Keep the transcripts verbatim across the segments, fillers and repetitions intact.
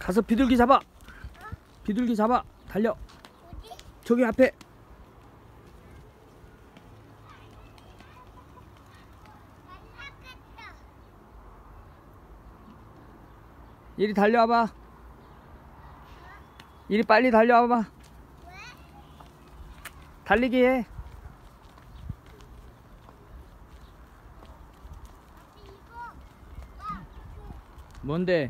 가서 비둘기 잡아. 비둘기 잡아. 달려. 어디? 저기 앞에. 만나겠다. 이리 달려와봐. 이리 빨리 달려와봐. 왜? 달리기 해. 아빠 이거 와. 뭔데?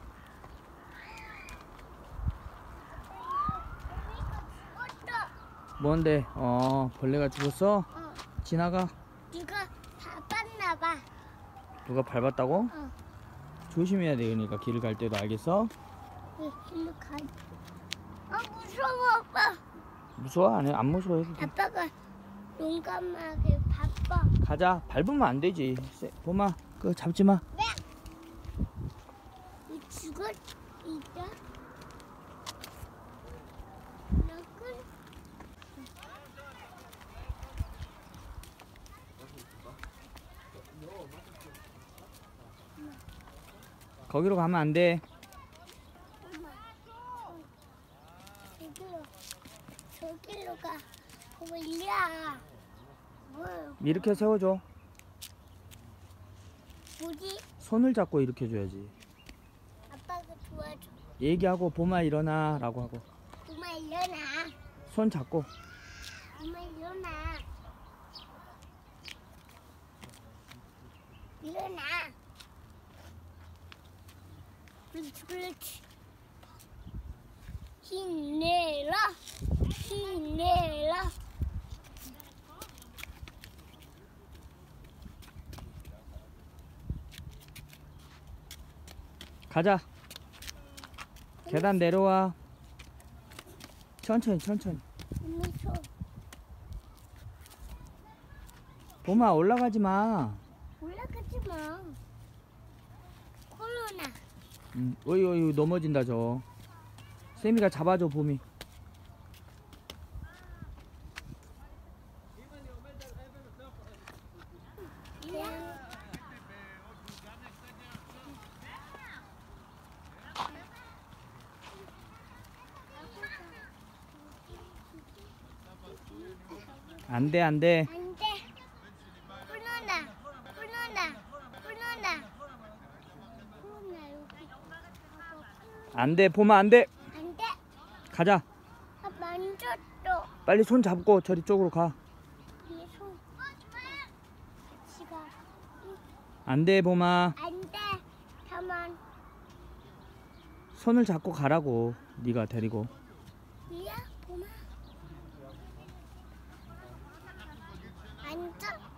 여기가 죽었어. 뭔데? 어, 벌레가 죽었어? 어. 지나가. 네가 밟았나 봐. 누가 밟았다고? 어. 조심해야 돼. 그러니까 길을 갈 때도. 알겠어? 왜 길로 가? 아 무서워 아빠. 무서워? 안 해. 안 무서워. 아빠가 용감하게 바빠. 가자. 밟으면 안 되지. 세- 봄아, 그거 잡지 마. 이 죽었 있다. 나그 거기로 가면 안 돼. 엄마. 저기로 저기로 가. 뭐야? 뭐 이렇게 세워줘. 뭐지? 손을 잡고 이렇게 줘야지. 아빠가 도와줘. 얘기하고 봄아 일어나 라고 하고. 엄마 일어나. 손 잡고. 엄마 일어나. 일어나. 그렇지 그렇지. 힘내라. 힘내라. 가자. 계단 내려와. 천천히 천천히. 무서워. 봄아 올라가지 마. 올라가지 마. 코로나. 응. 어이 어이 넘어진다 저. 세미가 잡아줘 봄이. 그냥 안돼 안돼. 안 돼. 코로나. 코로나. 코로나. 코로나 여기. 안돼 봄아 안돼. 안 돼. 가자. 아, 만졌어. 빨리 손 잡고 저리 쪽으로 가. 이 손. 같이 가. 안돼 봄아. 안 돼. 가만. 손을 잡고 가라고. 네가 데리고. 이야, 보마. 앉아.